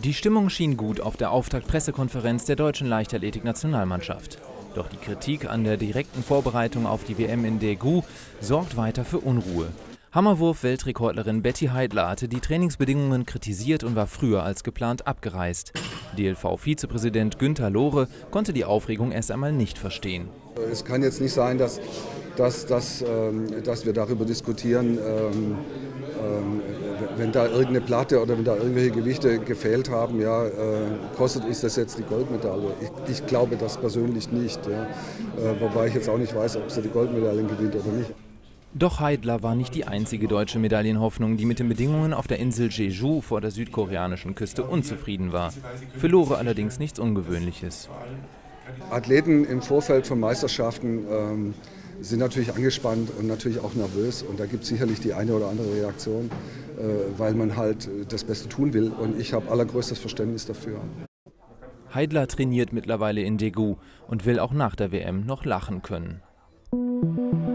Die Stimmung schien gut auf der Auftaktpressekonferenz der deutschen Leichtathletik-Nationalmannschaft. Doch die Kritik an der direkten Vorbereitung auf die WM in Daegu sorgt weiter für Unruhe. Hammerwurf-Weltrekordlerin Betty Heidler hatte die Trainingsbedingungen kritisiert und war früher als geplant abgereist. DLV-Vizepräsident Günther Lohre konnte die Aufregung erst einmal nicht verstehen. Es kann jetzt nicht sein, dass wir darüber diskutieren, wenn da irgendeine Platte oder wenn da irgendwelche Gewichte gefehlt haben, ja, kostet uns das jetzt die Goldmedaille. Ich glaube das persönlich nicht, ja. Wobei ich jetzt auch nicht weiß, ob sie die Goldmedaillen gewinnt oder nicht. Doch Heidler war nicht die einzige deutsche Medaillenhoffnung, die mit den Bedingungen auf der Insel Jeju vor der südkoreanischen Küste unzufrieden war. Für Lohre allerdings nichts Ungewöhnliches. Athleten im Vorfeld von Meisterschaften sind natürlich angespannt und natürlich auch nervös. Und da gibt es sicherlich die eine oder andere Reaktion, weil man halt das Beste tun will. Und ich habe allergrößtes Verständnis dafür. Heidler trainiert mittlerweile in Daegu und will auch nach der WM noch lachen können.